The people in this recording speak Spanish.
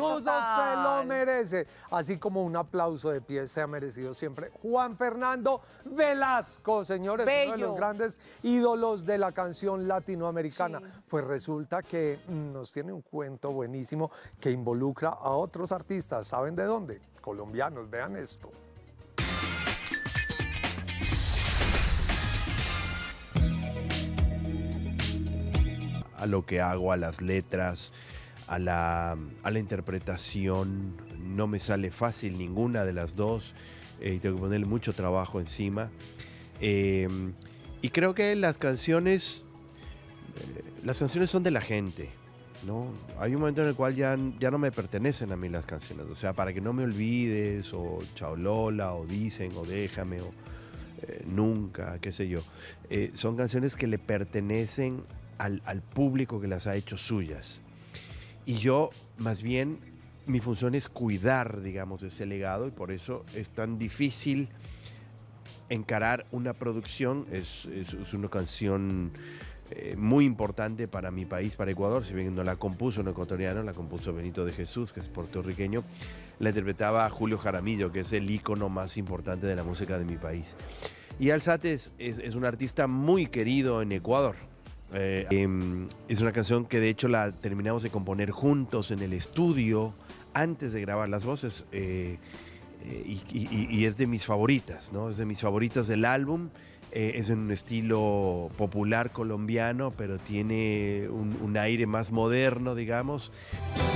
hermoso, se lo total. merece. Así como un aplauso de pie se ha merecido siempre Juan Fernando Velasco, señores, uno de los Bello. grandes ídolos de la canción latinoamericana. Sí. Pues resulta que nos tiene un cuento buenísimo que involucra a otros artistas. ¿Saben de dónde? Colombianos, vean esto. A lo que hago, a las letras, a la interpretación. No me sale fácil ninguna de las dos. Tengo que ponerle mucho trabajo encima. Y creo que las canciones son de la gente, ¿no? Hay un momento en el cual ya no me pertenecen a mí las canciones. O sea, para que no me olvides, o Chao Lola, o Dicen, o Déjame, o Nunca, qué sé yo. Son canciones que le pertenecen al público que las ha hecho suyas. Y yo, más bien, mi función es cuidar, digamos, ese legado, y por eso es tan difícil encarar una producción. Es una canción muy importante para mi país, para Ecuador. Si bien no la compuso un ecuatoriano, la compuso Benito de Jesús, que es puertorriqueño. La interpretaba Julio Jaramillo, que es el ícono más importante de la música de mi país. Y Alzate es un artista muy querido en Ecuador. Es una canción que de hecho la terminamos de componer juntos en el estudio antes de grabar las voces, y es de mis favoritas, ¿no? Es de mis favoritas del álbum. Es en un estilo popular colombiano, pero tiene un aire más moderno, digamos.